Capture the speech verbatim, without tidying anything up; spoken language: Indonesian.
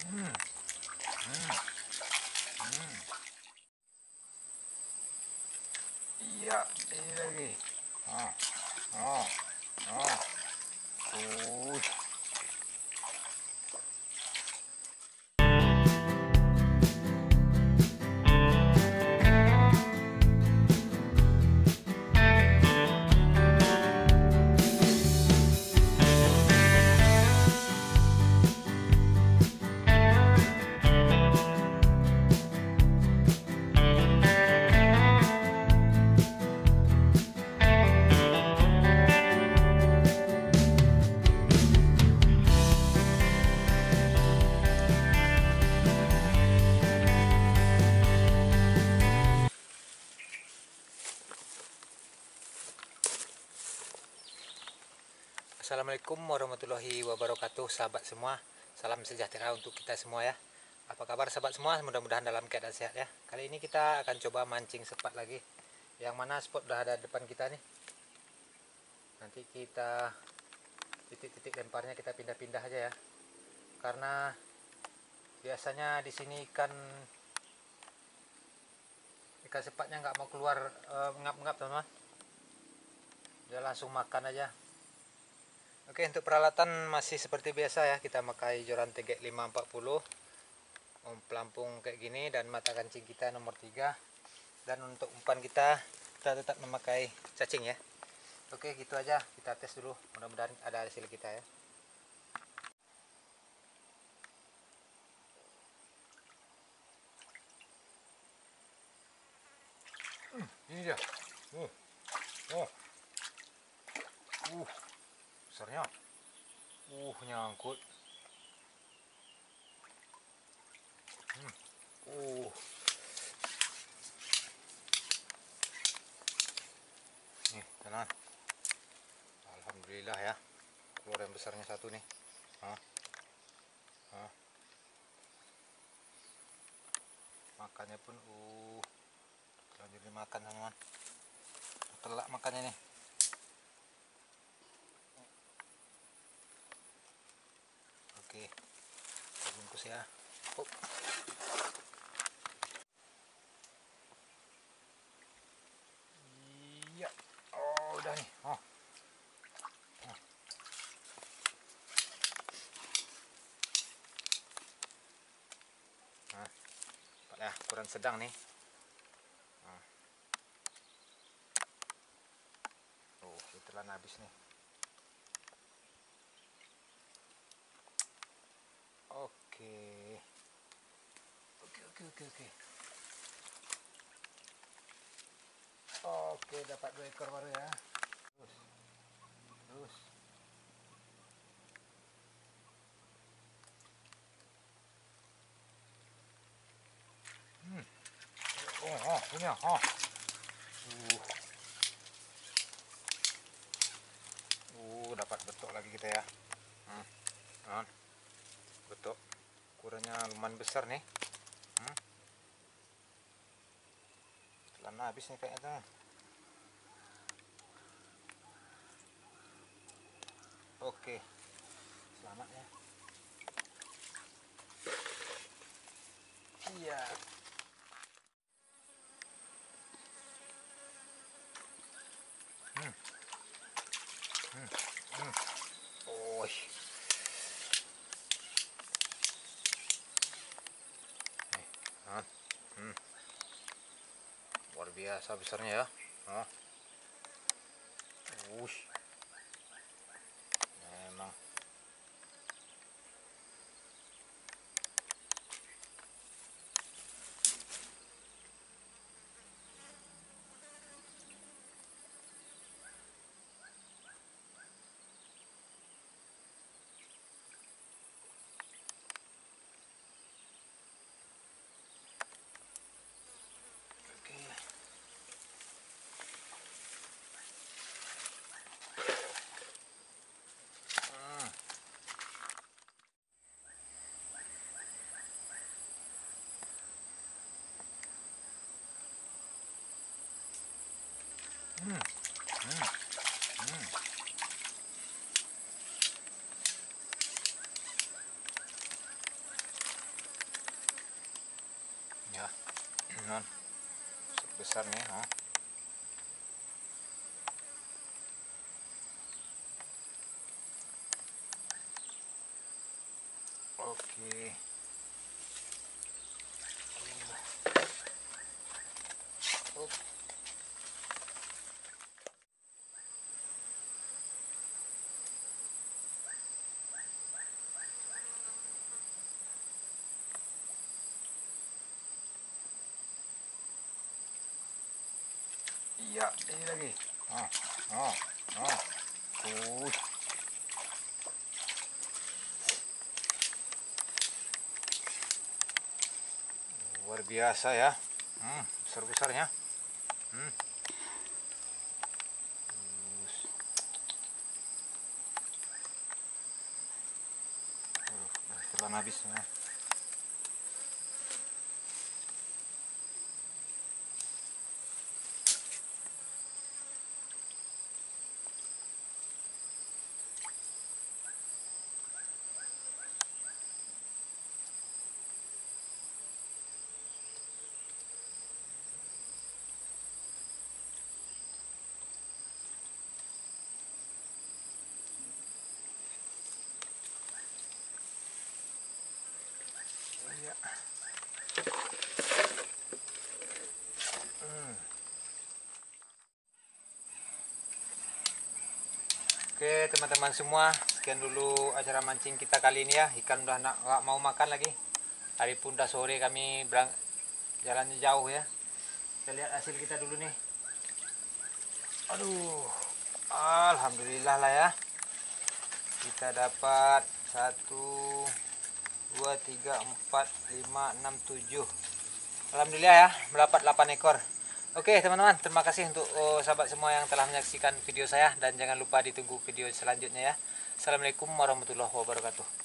Hmm. Hmm. Hmm. Iya, ini lagi. Ah, ah, ah. Uh. Assalamualaikum warahmatullahi wabarakatuh, sahabat semua. Salam sejahtera untuk kita semua ya. Apa kabar sahabat semua? Mudah-mudahan dalam keadaan sehat ya. Kali ini kita akan coba mancing sepat lagi. Yang mana spot udah ada depan kita nih. Nanti kita titik-titik lemparnya kita pindah-pindah aja ya. Karena biasanya di sini ikan ikan sepatnya nggak mau keluar ngap-ngap, uh, teman-teman. Dia langsung makan aja. Oke, untuk peralatan masih seperti biasa ya, kita pakai joran T G lima empat puluh, pelampung kayak gini, dan mata kancing kita nomor tiga. Dan untuk umpan kita, kita tetap memakai cacing ya. Oke, gitu aja, kita tes dulu, mudah-mudahan ada hasil kita ya. Hmm, ini dia. Uh, oh, uh, besarnya. Uh, nyangkut. Hmm. Uh. Nih, teman. Alhamdulillah ya. Keluar yang besarnya satu nih. Hah? Hah? Makannya pun uh lanjut dimakan, teman-teman. Telak makannya nih. Oke, kita bungkus ya. Oh. Iya. Oh, udah nih. Oh. Oh. Nah, ya, ukuran sedang nih. Nah. Oh, ditelan habis nih. Oke. Oke, oke, oke, oke. Oke, dapat dua ekor baru ya. Terus. Terus. Hmm. Oh, oh, punya. Oh. Uh. Uh, dapat betok lagi kita ya. Hmm. Nah, betok. Ukurannya lumayan besar nih. Hmm. Telan habis nih kayaknya, teman. Oke, selamat ya. Iya. Hmm. Hmm. Hmm. Oh. Nih, kan. Hmm. Luar biasa besarnya ya. Oh. Wush. Memang. Hmm. Hmm. Hmm. non besar nih. Oh. Oke. Oh. Iya, ini lagi. Oh, oh, oh. Uh. Luar biasa ya. Hmm, besar-besarnya. Hmm. Uh, telan habis. Nah. Iya. Hmm. Oke teman-teman semua, sekian dulu acara mancing kita kali ini ya. Ikan udah nggak mau makan lagi. Hari pun udah sore, kami berang jalannya jauh ya. Kita lihat hasil kita dulu nih. Aduh, alhamdulillah lah ya. Kita dapat satu, dua, tiga, empat, lima, enam, tujuh. Alhamdulillah ya, mendapat delapan ekor. Oke teman-teman, terima kasih untuk oh, sahabat semua yang telah menyaksikan video saya. Dan jangan lupa ditunggu video selanjutnya ya. Assalamualaikum warahmatullahi wabarakatuh.